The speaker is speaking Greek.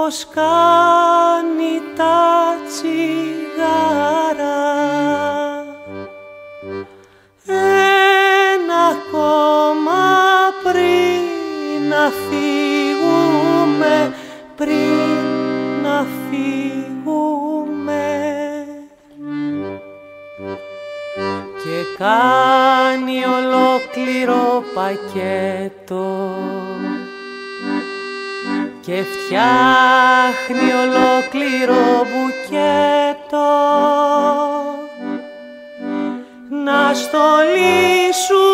πως κάνει τα τσιγάρα. Ένα ακόμα πριν να φύγουμε, πριν να φύγουμε. Και κάνει ολόκληρο πακέτο και φτιάχνει ολόκληρο μπουκέτο να στολίσουν